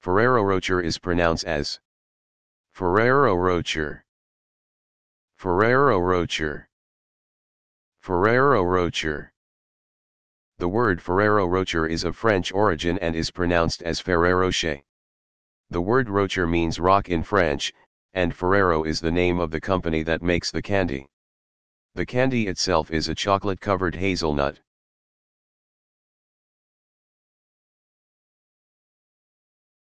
Ferrero Rocher is pronounced as Ferrero Rocher. Ferrero Rocher. Ferrero Rocher. The word Ferrero Rocher is of French origin and is pronounced as Ferrero Rocher. The word Rocher means rock in French, and Ferrero is the name of the company that makes the candy. The candy itself is a chocolate-covered hazelnut.